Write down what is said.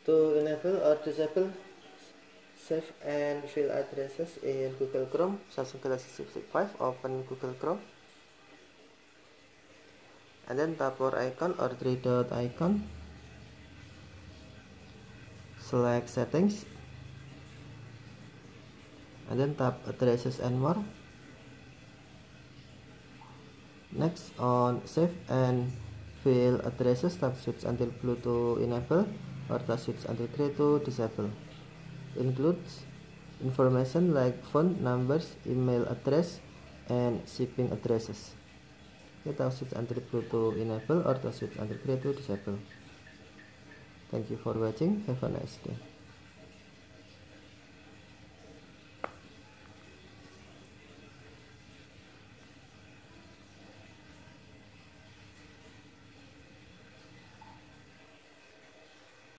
To enable or disable save and fill addresses in Google Chrome, Samsung Galaxy Z Flip 5, open Google Chrome and then tap more icon or three dot icon, select settings and then tap addresses and more. Next on save and fill addresses, tap switch until blue to enable or tap switch until gray to disable. Includes information like phone numbers, email address, and shipping addresses. Okay, tap switch until blue to enable or tap switch until gray to disable. Thank you for watching. Have a nice day.